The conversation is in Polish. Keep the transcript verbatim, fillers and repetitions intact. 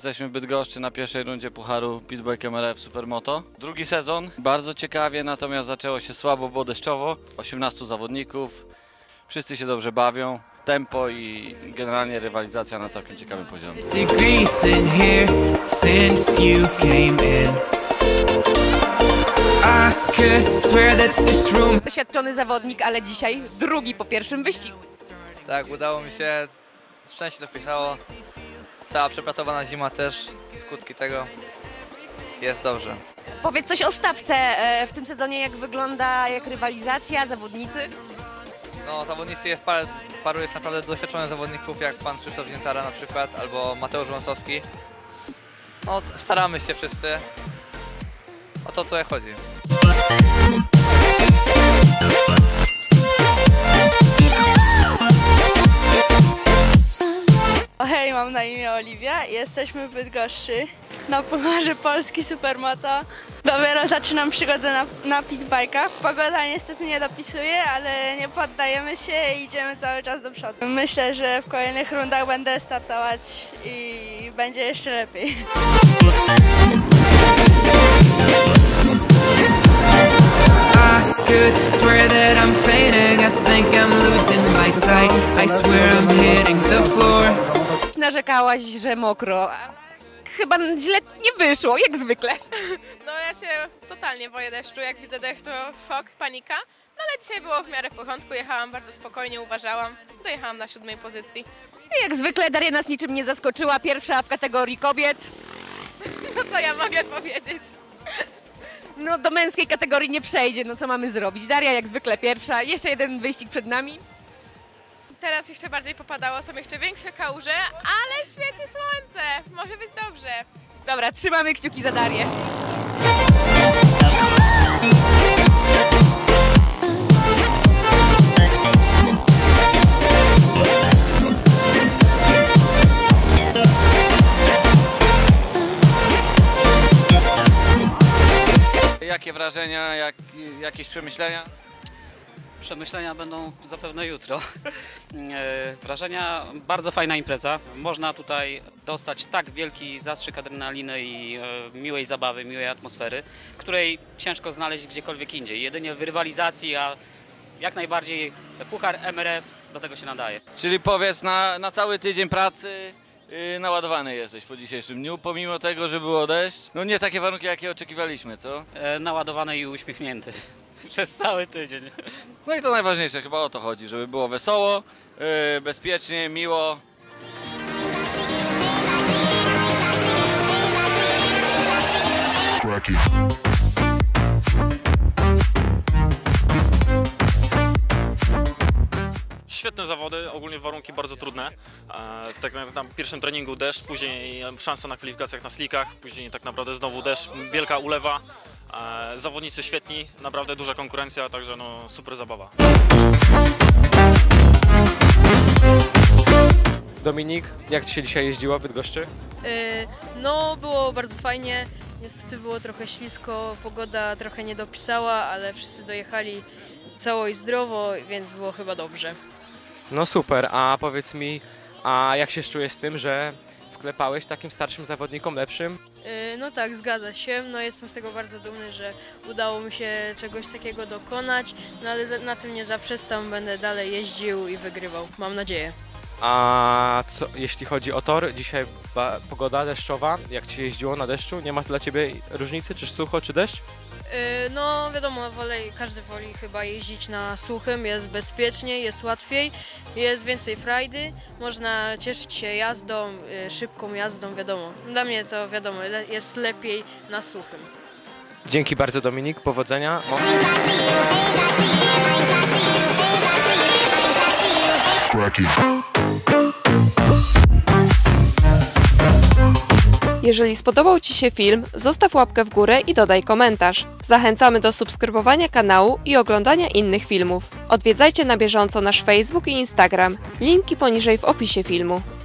Jesteśmy w Bydgoszczy na pierwszej rundzie Pucharu Pitbike M R F Supermoto. Drugi sezon, bardzo ciekawie, natomiast zaczęło się słabo, bo deszczowo. osiemnastu zawodników, wszyscy się dobrze bawią. Tempo i generalnie rywalizacja na całkiem ciekawym poziomie. Doświadczony zawodnik, ale dzisiaj drugi po pierwszym wyścigu. Tak, udało mi się, szczęście dopisało. Cała przepracowana zima też, skutki tego, jest dobrze. Powiedz coś o stawce w tym sezonie, jak wygląda, jak rywalizacja, zawodnicy? No, zawodnicy jest parę, paru jest naprawdę doświadczonych zawodników, jak pan Krzysztof Ziętara na przykład, albo Mateusz Wąsowski. No, staramy się wszyscy. O to tutaj chodzi. Hej, mam na imię Oliwia i jesteśmy w Bydgoszczy na Pucharze Polski Supermoto. Dopiero zaczynam przygodę na, na pitbike'ach. Pogoda niestety nie dopisuje, ale nie poddajemy się i idziemy cały czas do przodu. Myślę, że w kolejnych rundach będę startować i będzie jeszcze lepiej. Narzekałaś, że mokro. Chyba źle nie wyszło, jak zwykle. No ja się totalnie boję deszczu, jak widzę deszcz to szok, panika. No ale dzisiaj było w miarę w porządku, jechałam bardzo spokojnie, uważałam. Dojechałam na siódmej pozycji. Jak zwykle Daria nas niczym nie zaskoczyła, pierwsza w kategorii kobiet. No co ja mogę powiedzieć? No do męskiej kategorii nie przejdzie, no co mamy zrobić? Daria jak zwykle pierwsza, jeszcze jeden wyścig przed nami. Teraz jeszcze bardziej popadało, są jeszcze większe kałuże, ale świeci słońce, może być dobrze. Dobra, trzymamy kciuki za Darię. Jakie wrażenia, jak, jakieś przemyślenia? Przemyślenia będą zapewne jutro. Wrażenia, bardzo fajna impreza. Można tutaj dostać tak wielki zastrzyk adrenaliny i miłej zabawy, miłej atmosfery, której ciężko znaleźć gdziekolwiek indziej. Jedynie w rywalizacji, a jak najbardziej Puchar M R F do tego się nadaje. Czyli powiedz, na, na cały tydzień pracy yy, naładowany jesteś po dzisiejszym dniu, pomimo tego, że było deszcz. No nie takie warunki, jakie oczekiwaliśmy, co? E, naładowany i uśmiechnięty przez cały tydzień. No i to najważniejsze, chyba o to chodzi, żeby było wesoło, yy, bezpiecznie, miło. Świetne zawody, ogólnie warunki bardzo trudne. E, tak na, na pierwszym treningu deszcz, później szansa na kwalifikacjach na slickach, później tak naprawdę znowu deszcz, wielka ulewa. E, zawodnicy świetni, naprawdę duża konkurencja, także no super zabawa. Dominik, jak Ci się dzisiaj jeździło w Bydgoszczy? Yy, no było bardzo fajnie, niestety było trochę ślisko, pogoda trochę nie dopisała, ale wszyscy dojechali cało i zdrowo, więc było chyba dobrze. No super, a powiedz mi, a jak się czujesz z tym, że wklepałeś takim starszym zawodnikom lepszym? Yy, no tak, zgadza się, no jestem z tego bardzo dumny, że udało mi się czegoś takiego dokonać, no ale za, na tym nie zaprzestam, będę dalej jeździł i wygrywał, mam nadzieję. A co, jeśli chodzi o tor, dzisiaj ba, pogoda deszczowa, jak Ci się jeździło na deszczu? Nie ma dla Ciebie różnicy, czy sucho, czy deszcz? Yy, no wiadomo, wolę, każdy woli chyba jeździć na suchym, jest bezpieczniej, jest łatwiej, jest więcej frajdy, można cieszyć się jazdą, yy, szybką jazdą, wiadomo. Dla mnie to wiadomo, le, jest lepiej na suchym. Dzięki bardzo Dominik, powodzenia. O. Jeżeli spodobał Ci się film, zostaw łapkę w górę i dodaj komentarz. Zachęcamy do subskrybowania kanału i oglądania innych filmów. Odwiedzajcie na bieżąco nasz Facebook i Instagram. Linki poniżej w opisie filmu.